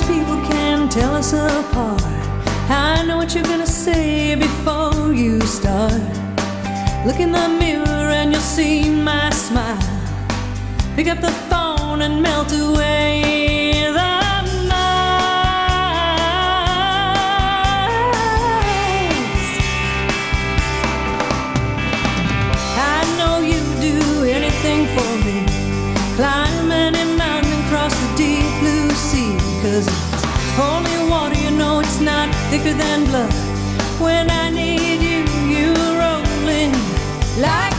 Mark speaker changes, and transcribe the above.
Speaker 1: people can tell us apart. I know what you're gonna say before you start. Look in the mirror and you'll see my smile. Pick up the phone and melt away the miles. I know you do anything for me. Climb any mountain and cross the deep blue sea. 'Cause it's holy water, you know it's not thicker than blood. When I need you, you're rolling like